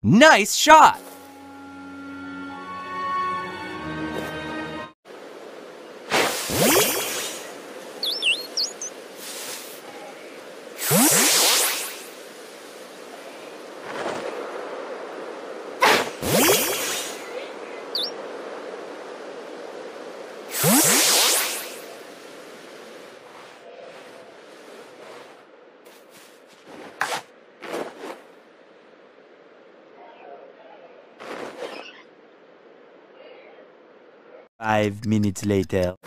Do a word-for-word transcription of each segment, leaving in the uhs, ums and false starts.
Nice shot! Five minutes later.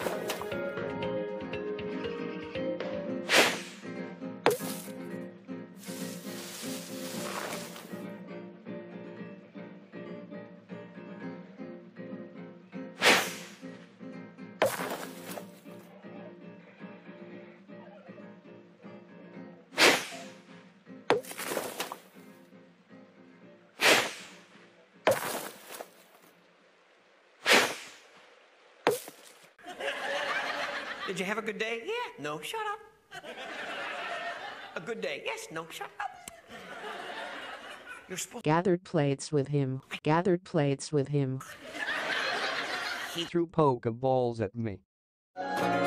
Did you have a good day? Yeah. No, shut up. A good day? Yes. No, shut up. You're supposed to... Gathered plates with him. Gathered plates with him. He threw Pokeballs at me.